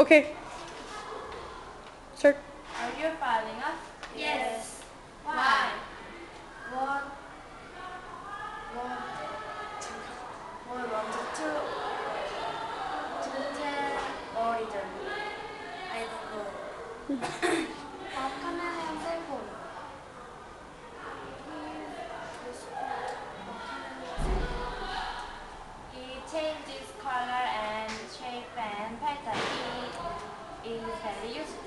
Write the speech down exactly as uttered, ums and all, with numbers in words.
Okay. Start. Are you following us? Yes. Why? What? What? What wanted to to tell or return? I don't know. How can I have cell phone? It changes color and shape and pattern. It is very useful.